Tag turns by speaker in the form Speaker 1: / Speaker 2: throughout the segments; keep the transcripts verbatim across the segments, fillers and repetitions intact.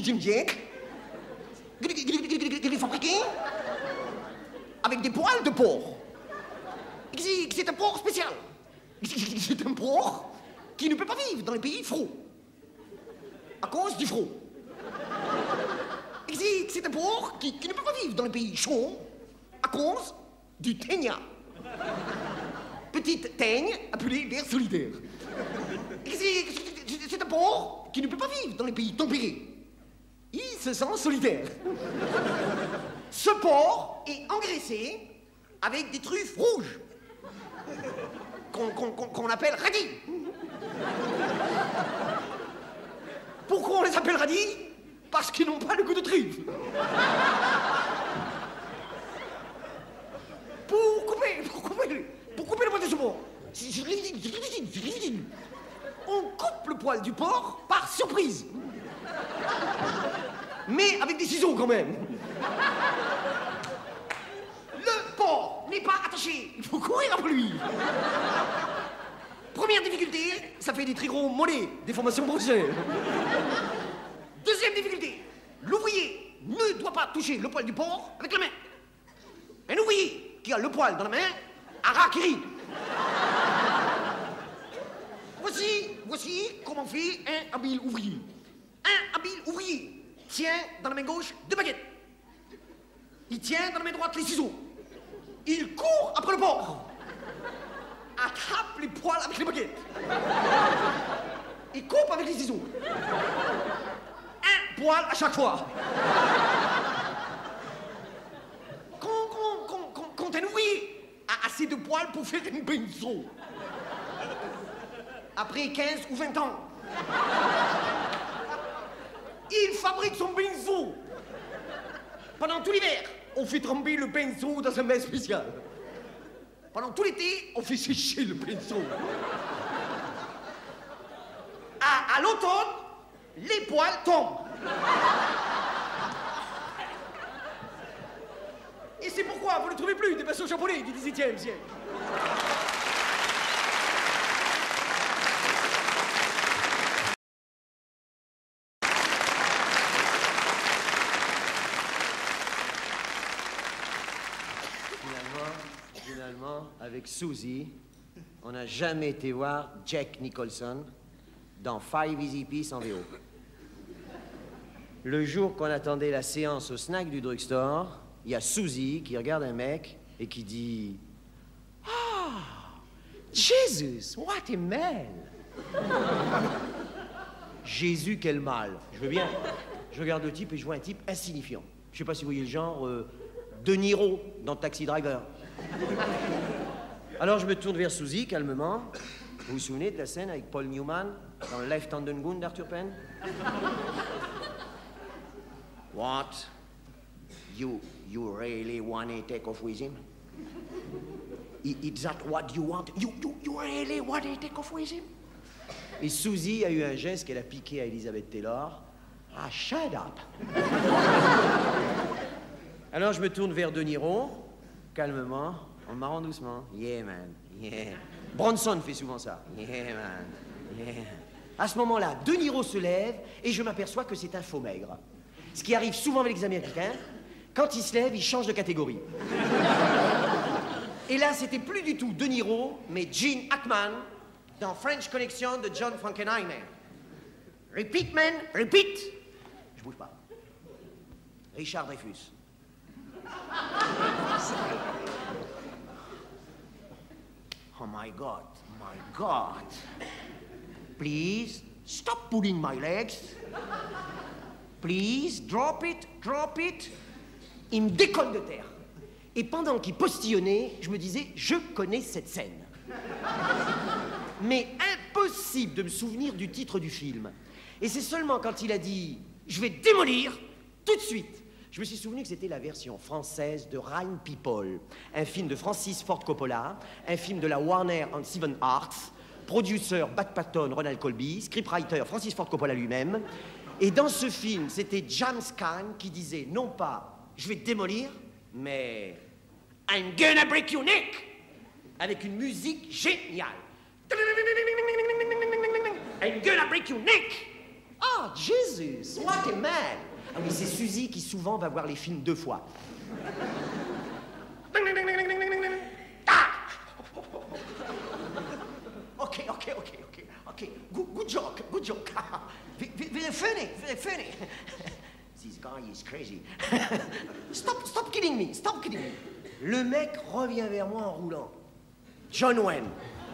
Speaker 1: djemdjek, qu'il est fabriqué avec des poils de porc. C'est un porc spécial. C'est un porc qui ne peut pas vivre dans les pays froids à cause du froid. C'est un porc qui, qui ne peut pas vivre dans les pays chauds à cause du ténia. Petite teigne appelée ver solitaire. C'est un porc qui ne peut pas vivre dans les pays tempérés. Il se sent solitaire. Ce porc est engraissé avec des truffes rouges qu'on qu'on, qu'on, qu'on appelle radis. Pourquoi on les appelle radis? Parce qu'ils n'ont pas le goût de truffe. Pour couper, pour couper, pour couper le poil de ce porc, on coupe le poil du porc par surprise. Mais avec des ciseaux quand même. Le porc n'est pas attaché, il faut courir après lui. Première difficulté, ça fait des très gros mollets, des formations professionnelles. Deuxième difficulté, l'ouvrier ne doit pas toucher le poil du porc avec la main. Un ouvrier qui a le poil dans la main, harakiri. Voici, voici comment fait un habile ouvrier. Un habile ouvrier tient dans la main gauche deux baguettes. Il tient dans la main droite les ciseaux. Il court après le porc. Attrape les poils avec les baguettes. Il coupe avec les ciseaux. Un poil à chaque fois. Quand, quand, quand, quand, quand un ouvrier a assez de poils pour faire une benzo, après quinze ou vingt ans, il fabrique son benzo. Pendant tout l'hiver, on fait tremper le benzo dans un bain spécial. Pendant tout l'été, on fait sécher le benzo. À, à l'automne, les poils tombent. Et c'est pourquoi vous ne trouvez plus des pinceaux japonais du dix-septième siècle.
Speaker 2: Avec Suzy, on n'a jamais été voir Jack Nicholson dans Five Easy Peas en V O. Le jour qu'on attendait la séance au snack du drugstore, il y a Suzy qui regarde un mec et qui dit « Ah, Jesus, what a man !» Jésus, quel mal. Je veux bien. Je regarde le type et je vois un type insignifiant. Je sais pas si vous voyez le genre euh, De Niro dans Taxi Driver. Alors je me tourne vers Suzy, calmement. Vous vous souvenez de la scène avec Paul Newman dans Left Hand Gun d'Arthur Penn? What? You, you really want to take off with him? I, is that what you want? You, you, you really want to take off with him? Et Suzy a eu un geste qu'elle a piqué à Elizabeth Taylor. Ah, shut up! Alors je me tourne vers De Niro, calmement, en marrant doucement. Yeah, man, yeah. Bronson fait souvent ça. Yeah, man, yeah. À ce moment-là, De Niro se lève et je m'aperçois que c'est un faux maigre. Ce qui arrive souvent avec les Américains, quand il se lève, il change de catégorie. Et là, c'était plus du tout De Niro, mais Gene Hackman dans French Connection de John Frankenheimer. Repeat, man, repeat. Je bouge pas. Richard Dreyfus. Oh my God, my God. Please, stop pulling my legs. Please, drop it, drop it. Il me décolle de terre. Et pendant qu'il postillonnait, je me disais, je connais cette scène. Mais impossible de me souvenir du titre du film. Et c'est seulement quand il a dit, je vais démolir, tout de suite, je me suis souvenu que c'était la version française de Rhine People, un film de Francis Ford Coppola, un film de la Warner and Seven Arts, producteur Bat Patton, Ronald Colby, scriptwriter Francis Ford Coppola lui-même. Et dans ce film, c'était James Caan qui disait non pas « je vais te démolir », mais « I'm gonna break your neck » avec une musique géniale. « I'm gonna break your neck » Ah, Jesus, what a man! Ah oui, c'est Suzy qui souvent va voir les films deux fois. Ah! Ok, ok, ok, ok, ok. Good, good joke, good joke. Very funny, very funny. This guy is crazy. Stop, stop kidding me, stop kidding me. Le mec revient vers moi en roulant. John Wayne.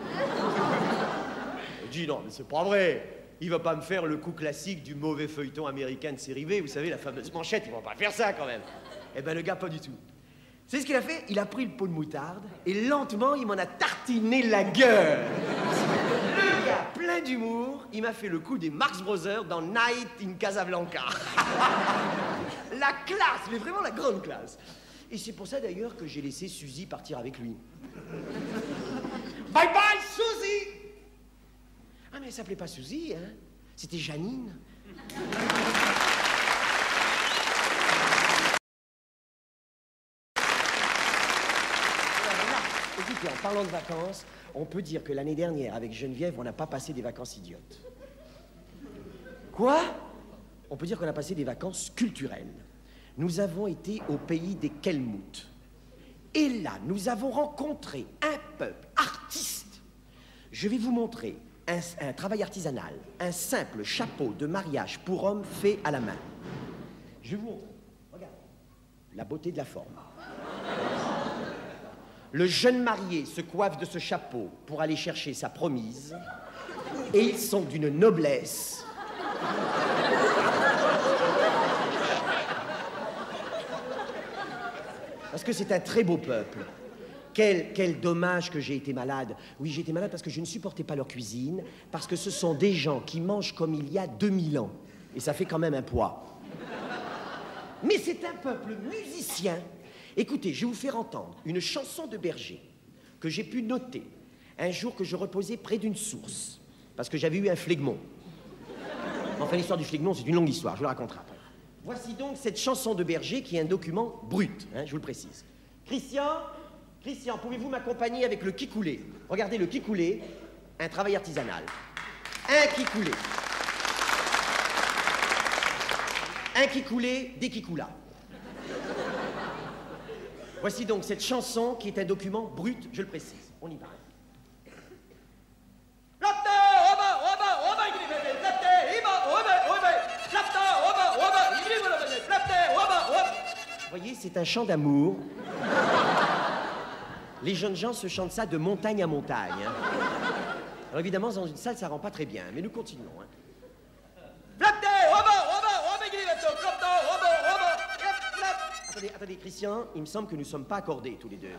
Speaker 2: Je dis non, mais c'est pas vrai. Il va pas me faire le coup classique du mauvais feuilleton américain de série B, vous savez, la fameuse manchette, il va pas faire ça quand même. Eh ben le gars, pas du tout. Vous savez ce qu'il a fait? Il a pris le pot de moutarde et lentement, il m'en a tartiné la gueule. Le gars, plein d'humour, il m'a fait le coup des Marx Brothers dans Night in Casablanca. La classe, mais vraiment la grande classe. Et c'est pour ça d'ailleurs que j'ai laissé Suzy partir avec lui. Bye bye, Suzy! Ah, mais elle s'appelait pas Suzy, hein? C'était Janine. Écoutez, en parlant de vacances, on peut dire que l'année dernière, avec Geneviève, on n'a pas passé des vacances idiotes. Quoi? On peut dire qu'on a passé des vacances culturelles. Nous avons été au pays des Kelmouts. Et là, nous avons rencontré un peuple artiste. Je vais vous montrer un, un travail artisanal, un simple chapeau de mariage pour homme fait à la main. Je vais vous montrer. Regarde. La beauté de la forme. Le jeune marié se coiffe de ce chapeau pour aller chercher sa promise. Et ils sont d'une noblesse. Parce que c'est un très beau peuple. Quel, quel dommage que j'ai été malade. Oui, j'ai été malade parce que je ne supportais pas leur cuisine, parce que ce sont des gens qui mangent comme il y a deux mille ans. Et ça fait quand même un poids. Mais c'est un peuple musicien. Écoutez, je vais vous faire entendre une chanson de berger que j'ai pu noter un jour que je reposais près d'une source, parce que j'avais eu un phlegmon. Enfin, l'histoire du phlegmon, c'est une longue histoire, je vous la raconterai après. Voici donc cette chanson de berger qui est un document brut, hein, je vous le précise. Christian, Christian, pouvez-vous m'accompagner avec le kikoulé? Regardez le kikoulé, un travail artisanal. Un kikoulé. Un kikoulé, des kikoulas. Voici donc cette chanson qui est un document brut, je le précise. On y va. Vous voyez, c'est un chant d'amour. Les jeunes gens se chantent ça de montagne à montagne. Hein. Alors évidemment, dans une salle, ça rend pas très bien, mais nous continuons. Hein. Attendez, attendez, Christian, il me semble que nous ne sommes pas accordés tous les deux.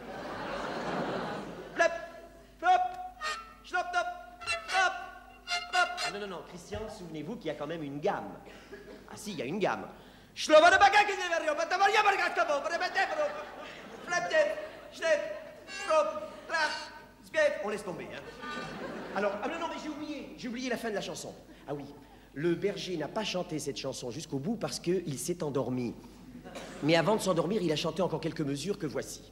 Speaker 2: Ah non, non, non, Christian, souvenez-vous qu'il y a quand même une gamme. Ah si, il y a une gamme. On laisse tomber, hein. Alors, ah non, non, mais j'ai oublié, j'ai oublié la fin de la chanson. Ah oui, le berger n'a pas chanté cette chanson jusqu'au bout parce qu'il s'est endormi. Mais avant de s'endormir, il a chanté encore quelques mesures que voici.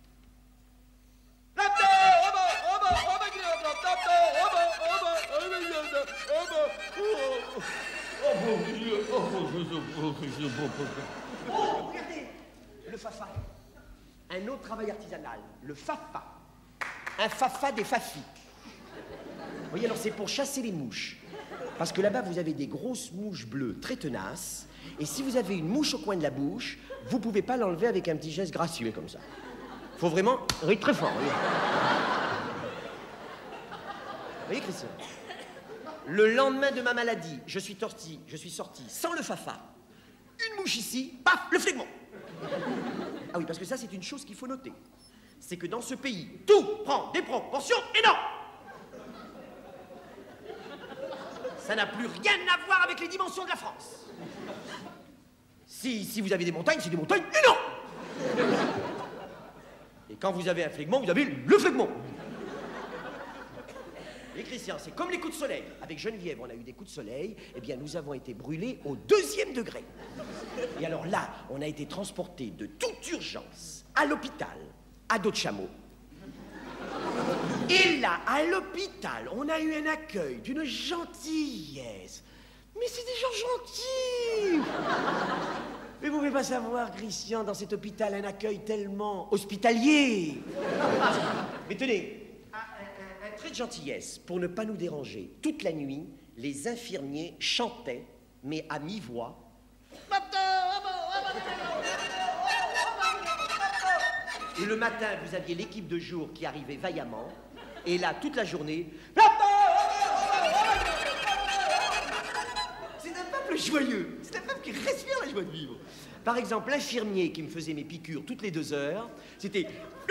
Speaker 2: Oh, regardez, le fafa. Un autre travail artisanal, le fafa. Un fafa des fafis. Vous voyez, alors c'est pour chasser les mouches. Parce que là-bas, vous avez des grosses mouches bleues très tenaces. Et si vous avez une mouche au coin de la bouche, vous pouvez pas l'enlever avec un petit geste gracieux comme ça. Faut vraiment rire très fort. Voyez. Vous voyez, Christian? Le lendemain de ma maladie, je suis sorti, je suis sorti sans le fafa. Une mouche ici, paf, le phlegmon. Ah oui, parce que ça, c'est une chose qu'il faut noter. C'est que dans ce pays, tout prend des proportions énormes. Ça n'a plus rien à voir avec les dimensions de la France. Si, si vous avez des montagnes, c'est des montagnes énormes. Et quand vous avez un phlegmon, vous avez le phlegmon. Et Christian, c'est comme les coups de soleil. Avec Geneviève, on a eu des coups de soleil. Eh bien, nous avons été brûlés au deuxième degré. Et alors là, on a été transportés de toute urgence à l'hôpital, à dos de chameau. Et là, à l'hôpital, on a eu un accueil d'une gentillesse. Mais c'est des gens gentils. Mais vous ne pouvez pas savoir, Christian, dans cet hôpital, un accueil tellement hospitalier. Mais tenez, un, un, un trait de gentillesse, pour ne pas nous déranger. Toute la nuit, les infirmiers chantaient, mais à mi-voix. Et le matin, vous aviez l'équipe de jour qui arrivait vaillamment. Et là, toute la journée... C'est un peuple joyeux. C'est un peuple qui respire la joie de vivre. Par exemple, l'infirmier qui me faisait mes piqûres toutes les deux heures, c'était...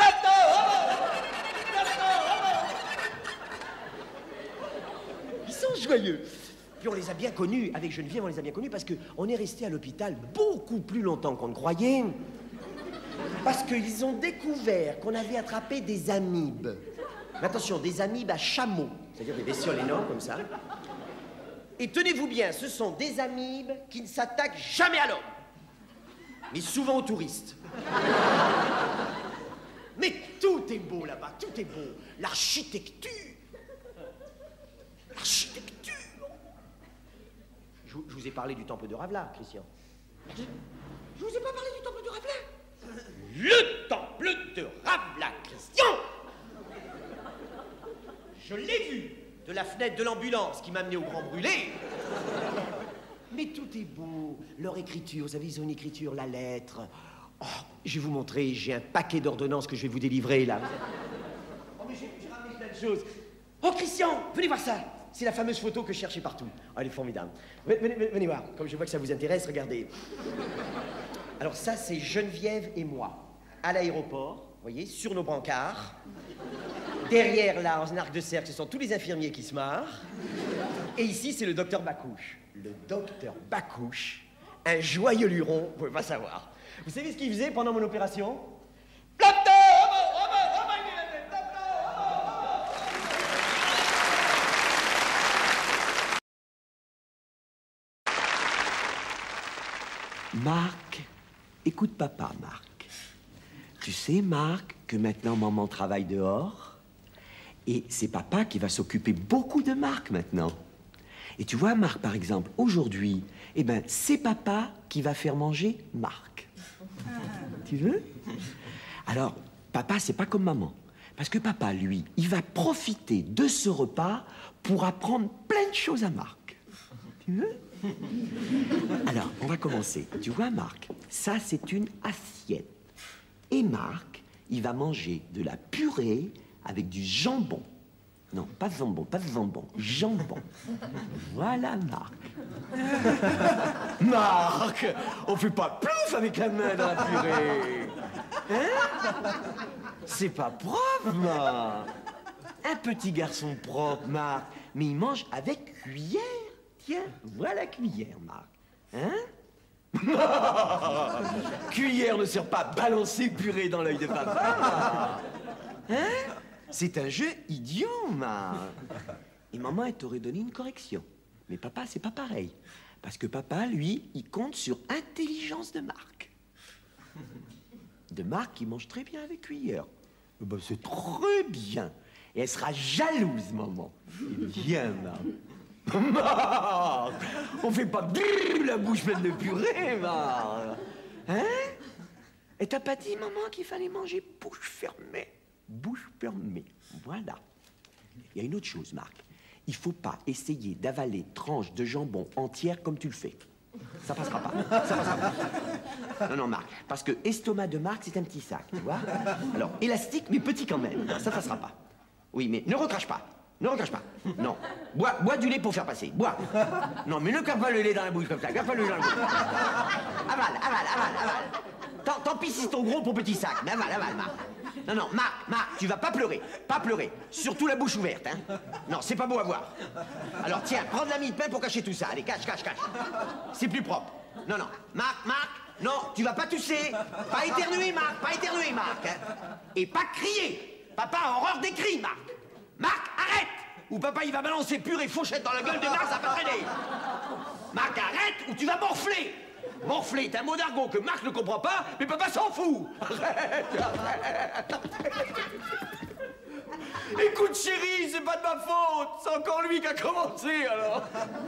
Speaker 2: Ils sont joyeux. Puis on les a bien connus, avec Geneviève, on les a bien connus parce qu'on est resté à l'hôpital beaucoup plus longtemps qu'on ne croyait. Parce qu'ils ont découvert qu'on avait attrapé des amibes. Mais attention, des amibes à chameau, c'est-à-dire des bestioles énormes comme ça. Et tenez-vous bien, ce sont des amibes qui ne s'attaquent jamais à l'homme, mais souvent aux touristes. Mais tout est beau là-bas, tout est beau. L'architecture. L'architecture. Je, je vous ai parlé du temple de Ravla, Christian. Je, je vous ai pas parlé du temple de Ravla. Le temple de Ravla, Christian. Je l'ai vu de la fenêtre de l'ambulance qui m'a amené au Grand Brûlé. Mais tout est beau. Leur écriture, vous savez, ils ont une écriture, la lettre. Oh, je vais vous montrer, j'ai un paquet d'ordonnances que je vais vous délivrer, là. Oh, mais j'ai ramené plein de choses. Oh, Christian, venez voir ça. C'est la fameuse photo que je cherchais partout. Oh, elle est formidable. Venez, venez, venez voir, comme je vois que ça vous intéresse, regardez. Alors ça, c'est Geneviève et moi, à l'aéroport, vous voyez, sur nos brancards. Derrière, là, en arc de cercle, ce sont tous les infirmiers qui se marrent. Et ici, c'est le docteur Bacouche. Le docteur Bacouche, un joyeux luron, vous pouvez pas savoir. Vous savez ce qu'il faisait pendant mon opération?
Speaker 3: Marc, écoute papa, Marc. Tu sais, Marc, que maintenant maman travaille dehors et c'est papa qui va s'occuper beaucoup de Marc maintenant. Et tu vois, Marc, par exemple, aujourd'hui, eh ben, c'est papa qui va faire manger Marc. Tu veux? Alors, papa, c'est pas comme maman. Parce que papa, lui, il va profiter de ce repas pour apprendre plein de choses à Marc. Tu veux? Alors, on va commencer. Tu vois, Marc, ça, c'est une assiette. Et Marc, il va manger de la purée avec du jambon. Non, pas de jambon, pas de jambon, jambon. Voilà, Marc. Marc, on fait pas plouf avec la main dans la purée. Hein? C'est pas propre, Marc. Un petit garçon propre, Marc. Mais il mange avec cuillère. Tiens, voilà la cuillère, Marc. Hein? Cuillère ne sert pas à balancer purée dans l'œil de papa. Hein? C'est un jeu idiot, Marc. Et maman, elle t'aurait donné une correction. Mais papa, c'est pas pareil. Parce que papa, lui, il compte sur intelligence de Marc. De Marc, qui mange très bien avec cuillère. Ben, c'est très bien. Et elle sera jalouse, maman. Viens, Marc. Marc, on fait pas la bouche pleine de purée, Marc. Hein? Et t'as pas dit, maman, qu'il fallait manger bouche fermée? Bouche fermée, voilà. Il y a une autre chose, Marc. Il faut pas essayer d'avaler tranche de jambon entière comme tu le fais. Ça passera pas, ça passera pas. Non, non, Marc, parce que estomac de Marc, c'est un petit sac, tu vois? Alors, élastique, mais petit quand même. Non, ça passera pas. Oui, mais ne recrache pas. Ne recrache pas. Non. Bois, bois du lait pour faire passer. Bois. Non, mais ne cave pas le lait dans la bouche comme ça. Cave pas le lait dans la bouche. Avale, avale, avale, avale. Tant, tant pis si c'est ton gros pour petit sac. Mais avale, avale, Marc. Non, non, Marc, Marc, tu vas pas pleurer. Pas pleurer. Surtout la bouche ouverte, hein. Non, c'est pas beau à voir. Alors, tiens, prends de la mie de pain pour cacher tout ça. Allez, cache, cache, cache. C'est plus propre. Non, non. Marc, Marc, non, tu vas pas tousser. Pas éternuer, Marc. Pas éternuer, Marc. Hein. Et pas crier. Papa a horreur des cris, Marc. Marc, arrête! Ou papa, il va balancer pure et fauchette dans la gueule de Marc, ça va traîner. Marc, arrête ou tu vas morfler. Morfler est un mot d'argot que Marc ne comprend pas, mais papa s'en fout. Arrête, arrête. Écoute, chérie, c'est pas de ma faute. C'est encore lui qui a commencé, alors.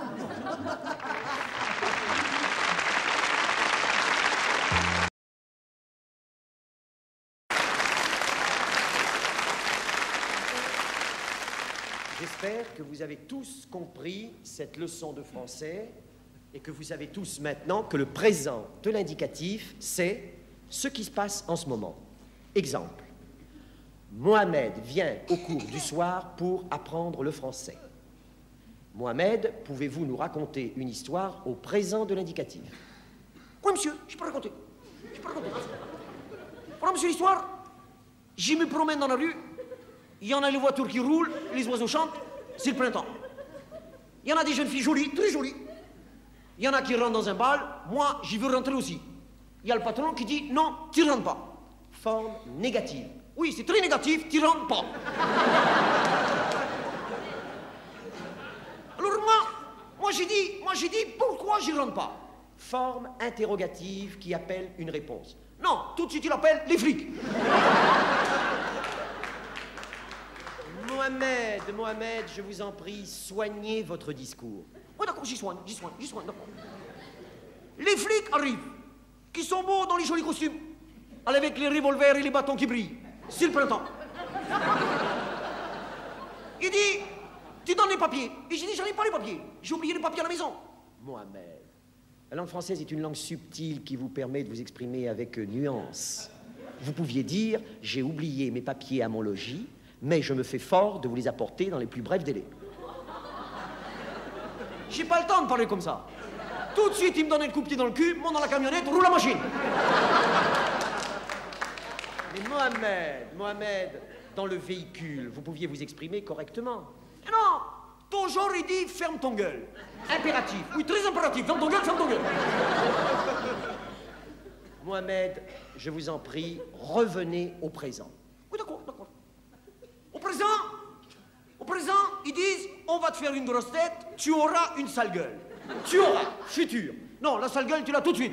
Speaker 2: J'espère que vous avez tous compris cette leçon de français et que vous savez tous maintenant que le présent de l'indicatif, c'est ce qui se passe en ce moment. Exemple. Mohamed vient au cours du soir pour apprendre le français. Mohamed, pouvez-vous nous raconter une histoire au présent de l'indicatif?
Speaker 1: Oui, monsieur, je peux raconter. Je peux raconter. Voilà, monsieur, l'histoire. Je me promène dans la rue. Il y en a les voitures qui roulent, les oiseaux chantent. C'est le printemps. Il y en a des jeunes filles jolies, très jolies. Il y en a qui rentrent dans un bal. Moi, j'y veux rentrer aussi. Il y a le patron qui dit non, tu rentres pas.
Speaker 2: Forme négative.
Speaker 1: Oui, c'est très négatif, tu rentres pas. Alors moi, moi j'ai dit, moi j'ai dit pourquoi j'y rentre pas.
Speaker 2: Forme interrogative qui appelle une réponse.
Speaker 1: Non, tout de suite il appelle les flics.
Speaker 2: Mohamed, Mohamed, je vous en prie, soignez votre discours.
Speaker 1: Oui, d'accord, j'y soigne, j'y soigne, j'y soigne, d'accord. Les flics arrivent, qui sont beaux dans les jolis costumes, avec les revolvers et les bâtons qui brillent. C'est le printemps. Il dit, tu donnes les papiers. Et j'ai dit, j'en ai pas les papiers. J'ai oublié les papiers à la maison.
Speaker 2: Mohamed, la langue française est une langue subtile qui vous permet de vous exprimer avec nuance. Vous pouviez dire, j'ai oublié mes papiers à mon logis, mais je me fais fort de vous les apporter dans les plus brefs délais.
Speaker 1: J'ai pas le temps de parler comme ça. Tout de suite, il me donne un coup de pied dans le cul, monte dans la camionnette, roule la machine.
Speaker 2: Mais Mohamed, Mohamed, dans le véhicule, vous pouviez vous exprimer correctement.
Speaker 1: Et non, toujours il dit ferme ton gueule. Impératif, oui, très impératif. Ferme ton gueule, ferme ton gueule.
Speaker 2: Mohamed, je vous en prie, revenez au présent.
Speaker 1: Oui, d'accord, d'accord. Au présent, au présent, ils disent on va te faire une grosse tête, tu auras une sale gueule. Tu auras, futur. Non, la sale gueule, tu l'as tout de suite.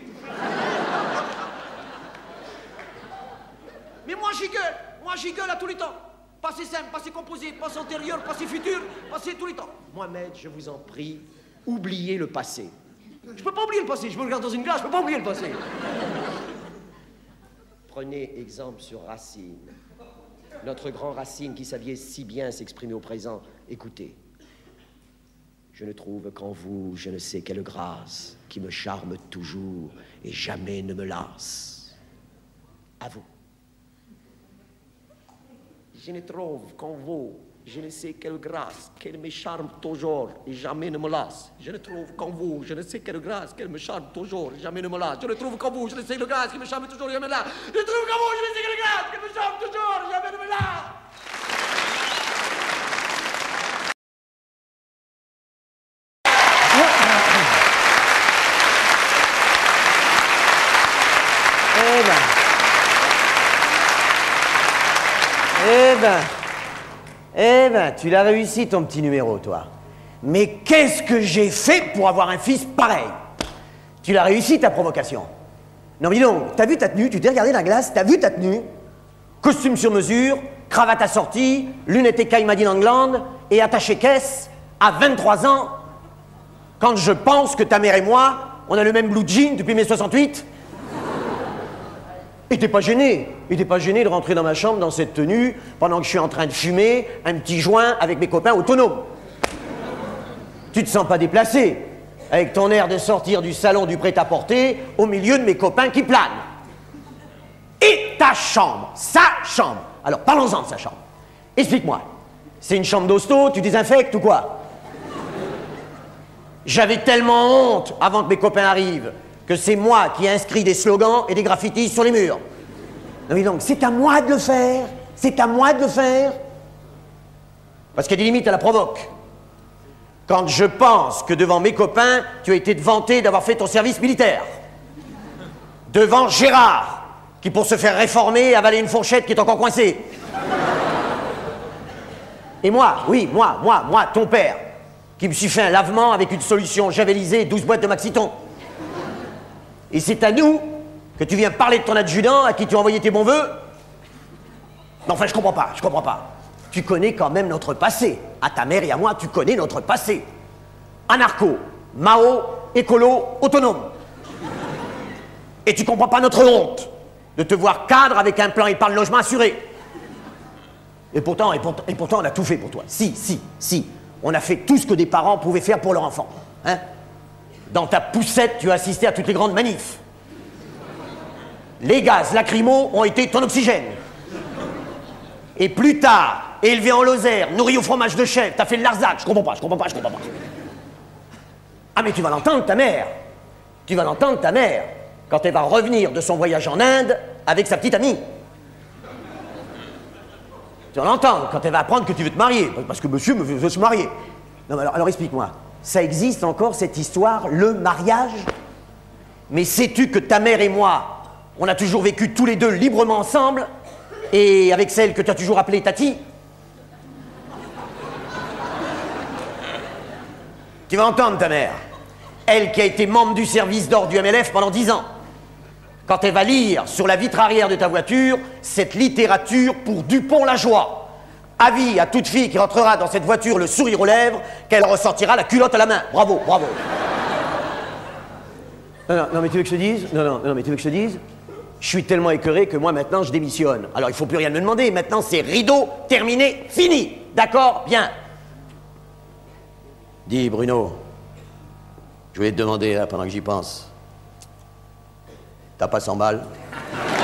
Speaker 1: Mais moi, j'y gueule. Moi, j'y gueule à tous les temps. Passé simple, passé composé, passé antérieur, passé futur, passé tous les temps.
Speaker 2: Mohamed, je vous en prie, oubliez le passé.
Speaker 1: Je peux pas oublier le passé. Je me regarde dans une glace, je peux pas oublier le passé.
Speaker 2: Prenez exemple sur Racine. Notre grand Racine qui savait si bien s'exprimer au présent. Écoutez. Je ne trouve qu'en vous, je ne sais quelle grâce qui me charme toujours et jamais ne me lasse. À vous. Je ne trouve qu'en vous, je ne sais quelle grâce qu'elle me charme toujours et jamais ne me lasse. Je ne trouve qu'en vous, je ne sais quelle grâce qu'elle me charme toujours et jamais ne me lasse. Je ne trouve qu'en vous, je ne sais quelle grâce qui me charme toujours et jamais ne me lasse. Je ne trouve qu'en vous, je ne sais quelle grâce qui me charme toujours et jamais ne me lasse. Eh ben. Eh ben. Eh ben, tu l'as réussi ton petit numéro, toi. Mais qu'est-ce que j'ai fait pour avoir un fils pareil? Tu l'as réussi ta provocation. Non mais dis donc, t'as vu ta tenue? Tu t'es regardé dans la glace? T'as vu ta tenue? Costume sur mesure, cravate assortie, lunettes écailles Made in England et attaché caisse à vingt-trois ans. Quand je pense que ta mère et moi, on a le même blue jean depuis mai soixante-huit. Et t'es pas gêné, et t'es pas gêné de rentrer dans ma chambre dans cette tenue pendant que je suis en train de fumer un petit joint avec mes copains autonomes. Tu te sens pas déplacé, avec ton air de sortir du salon du prêt-à-porter au milieu de mes copains qui planent. Et ta chambre, sa chambre. Alors parlons-en de sa chambre. Explique-moi, c'est une chambre d'hosto, tu désinfectes ou quoi? J'avais tellement honte avant que mes copains arrivent que c'est moi qui ai inscrit des slogans et des graffitis sur les murs. Non mais donc, c'est à moi de le faire. C'est à moi de le faire. Parce qu'il y a des limites à la provoque. Quand je pense que devant mes copains, tu as été vanté d'avoir fait ton service militaire. Devant Gérard, qui pour se faire réformer, avalait une fourchette qui est encore coincée. Et moi, oui, moi, moi, moi, ton père, qui me suis fait un lavement avec une solution javelisée et douze boîtes de Maxiton. Et c'est à nous que tu viens parler de ton adjudant à qui tu as envoyé tes bons vœux? Non, enfin, je comprends pas, je comprends pas. tu connais quand même notre passé. À ta mère et à moi, tu connais notre passé. Anarcho, Mao, écolo, autonome. Et tu comprends pas notre honte de te voir cadre avec un plan épargne logement assuré. Et pourtant, et pourtant, et pourtant, on a tout fait pour toi. Si, si, si. On a fait tout ce que des parents pouvaient faire pour leur enfant. Hein? Dans ta poussette, tu as assisté à toutes les grandes manifs. Les gaz lacrymaux ont été ton oxygène. Et plus tard, élevé en Lozère, nourri au fromage de chèvre, t'as fait le Larzac. Je comprends pas, je comprends pas, je comprends pas. Ah mais tu vas l'entendre, ta mère. Tu vas l'entendre, ta mère, quand elle va revenir de son voyage en Inde avec sa petite amie. Tu vas l'entendre quand elle va apprendre que tu veux te marier, parce que monsieur veut, veut se marier. Non mais alors, alors explique-moi, ça existe encore cette histoire, le mariage? Mais sais-tu que ta mère et moi, on a toujours vécu tous les deux librement ensemble, et avec celle que tu as toujours appelée Tati? Tu vas entendre ta mère, elle qui a été membre du service d'ordre du M L F pendant dix ans. Quand elle va lire sur la vitre arrière de ta voiture cette littérature pour Dupont-la-Joie. Avis à toute fille qui rentrera dans cette voiture le sourire aux lèvres, qu'elle ressortira la culotte à la main. Bravo, bravo. Non, non, non, mais tu veux que je te dise? Non, non, non, mais tu veux que je te dise? Je suis tellement écœuré que moi, maintenant, je démissionne. Alors, il faut plus rien me demander. Maintenant, c'est rideau, terminé, fini. D'accord? Bien. Dis, Bruno, je voulais te demander, là, pendant que j'y pense. T'as pas cent balles?